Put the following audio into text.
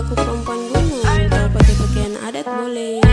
aku perempuan gunung, kalau pakai pakaian adat boleh.